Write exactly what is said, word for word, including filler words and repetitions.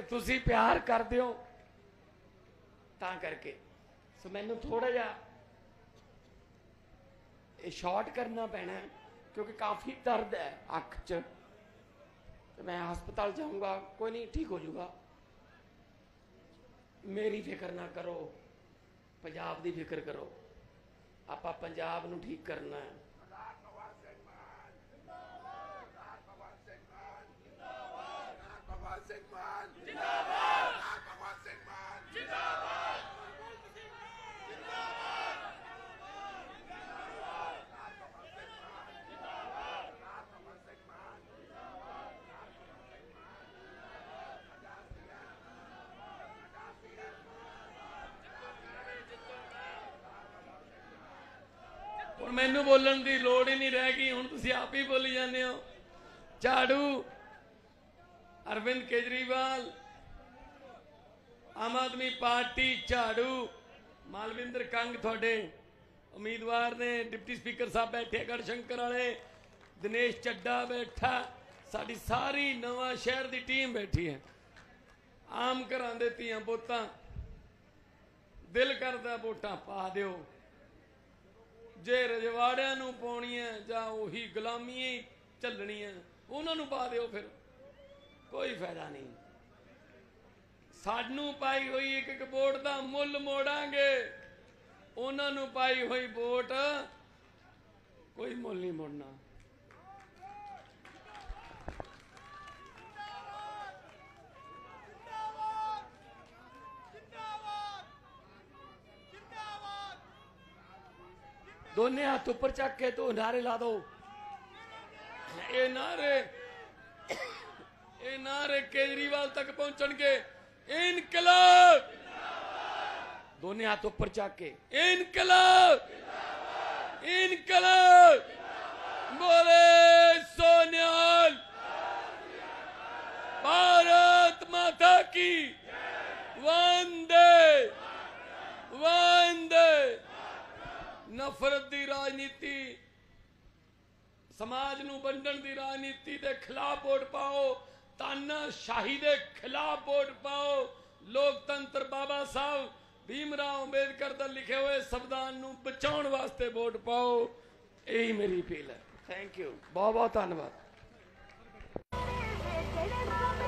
तुसी प्यार कर दियो तां करके। सो मैनू थोड़ा जा शॉर्ट करना पैना है क्योंकि काफ़ी दर्द है अख च। तो मैं हस्पताल जाऊंगा, कोई नहीं, ठीक हो जाऊगा। मेरी फिक्र ना करो, पंजाब की फिक्र करो। आपां पंजाब नूं ठीक करना है। हुण मैनू बोलण की लोड़ ही नहीं रह गई, हुण तुसीं आप ही बोली जाते हो। झाड़ू अरविंद केजरीवाल, आम आदमी पार्टी झाड़ू, मालविंदर कंग थोड़े उम्मीदवार ने, डिप्टी स्पीकर साहब बैठे गढ़शंकर वाले, दिनेश चड्डा बैठा, साड़ी सारी नवा शहर की टीम बैठी है। आम घरां दे धीआं पुत्तां दिल करदा वोटां पा दिओ। जे रजवाड़ियां नूं पाउणियां जां उही गुलामी झल्लणियां उन्हां नूं पा दिओ, फिर कोई फायदा नहीं। सानू पाई हुई एक एक वोट का मुल मोड़ांगे, उन्हां नूं पाई हुई वोट कोई मुल नहीं मोड़ना। दोने हाथ ऊपर चक के तो नारे ला दो। ये नारे ये नारे केजरीवाल तक पहुंचणगे। इनकलाब, दोने हाथ ऊपर चक के इनकलाब, इनकलाब, बोले सोनियाल, भारत माता की वंदे वंदे। नफरत की राजनीति, समाज नूं वंडण की राजनीति के खिलाफ वोट पाओ, तानाशाही के खिलाफ वोट पाओ। लोकतंत्र बाबा साहब भीमराव अंबेडकर का लिखे हुए संविधान नूं बचाउण वास्ते वोट पाओ। यही मेरी अपील है। थैंक यू, बहुत बहुत धन्यवाद।